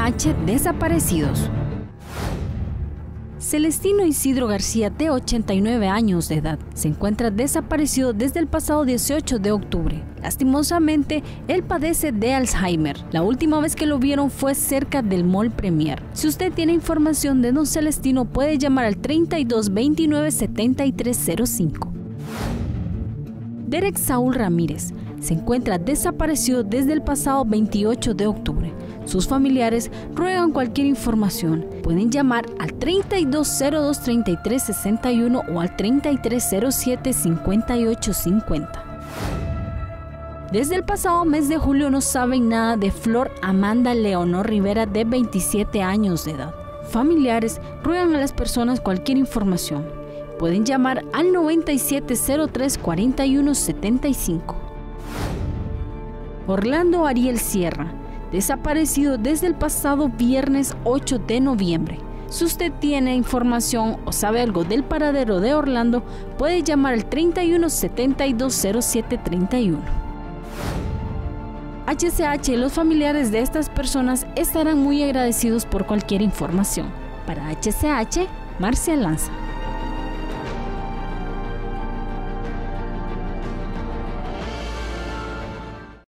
HCH desaparecidos. Celestino Isidro García, de 89 años de edad, se encuentra desaparecido desde el pasado 18 de octubre. Lastimosamente, él padece de Alzheimer. La última vez que lo vieron fue cerca del Mall Premier. Si usted tiene información de don Celestino, puede llamar al 32 29 73 05. Derek Saúl Ramírez se encuentra desaparecido desde el pasado 28 de octubre. Sus familiares ruegan cualquier información. Pueden llamar al 3202 33 61 o al 3307 58 50. Desde el pasado mes de julio no saben nada de Flor Amanda Leonor Rivera, de 27 años de edad. Familiares ruegan a las personas cualquier información. Pueden llamar al 9703 41 75. Orlando Ariel Sierra, desaparecido desde el pasado viernes 8 de noviembre. Si usted tiene información o sabe algo del paradero de Orlando, puede llamar al 31 72 07 31. HCH y los familiares de estas personas estarán muy agradecidos por cualquier información. Para HCH, Marcia Lanza.